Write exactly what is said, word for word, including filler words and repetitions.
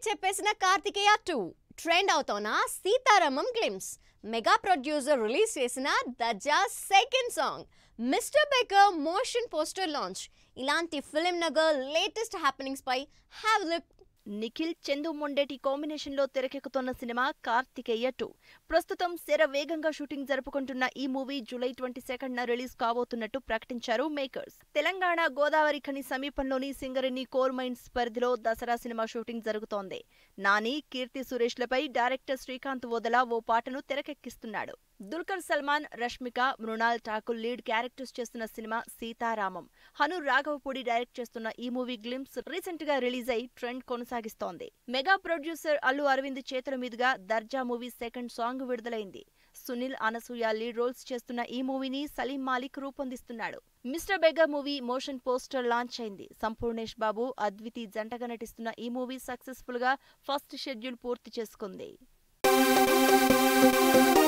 చెప్పేసిన Karthikeya two trend అవుతోన్న Sita Ramam glimpse mega producer release చేసిన Darja second song Mister Baker motion poster launch ఇలాంటి film Nagar latest happenings పై have look. Nikhil Chandu Mondeti combination లో తెరకెక్కుతున్న సినిమా కార్తికేయ టూ ప్రస్తుతం శర వేగంగా షూటింగ్ జరుపుకుంటున్న ఈ మూవీ జూలై ట్వంటీ సెకండ్ న రిలీజ్ కాబోతున్నట్టు ప్రకటించారు మేకర్స్. తెలంగాణ గోదావరి ఖని సమీపంలోని సింగరేణి కోర్ మైన్స్ పరిధిలో దసరా సినిమా షూటింగ్ జరుగుతోంది. నాని, కీర్తి సురేష్లపై డైరెక్టర్ శ్రీకాంత్ వోదల ఓ పాటను తెరకెక్కిస్తున్నాడు. దుల్కర్ సల్మాన్, రష్మిక, మృణాల్ ఠాకూర్ లీడ్ క్యారెక్టర్స్ చేస్తున్న సినిమా సీతారామం. హను రాఘవపూడి డైరెక్ట్ చేస్తున్న ఈ మూవీ గ్లిమ్స్ రీసెంట్ గా రిలీజ్ అయి ట్రెండ్ కొనసాగిస్తోంది. మెగా ప్రొడ్యూసర్ అల్లు అరవింద్ చేతుల మీదుగా దర్జా మూవీ సెకండ్ సాంగ్ విడుదలైంది. సునీల్, అనసూయ లీడ్ రోల్స్ చేస్తున్న ఈ మూవీని సలీం మాలిక్ రూపొందిస్తున్నాడు. Mister Beggar movie motion poster launch అయింది. సంపూర్ణేష్ బాబు, అద్వితి జంటగా నటిస్తున్న ఈ మూవీ సక్సెస్ఫుల్ గా ఫస్ట్ షెడ్యూల్ పూర్తి చేసుకుంది.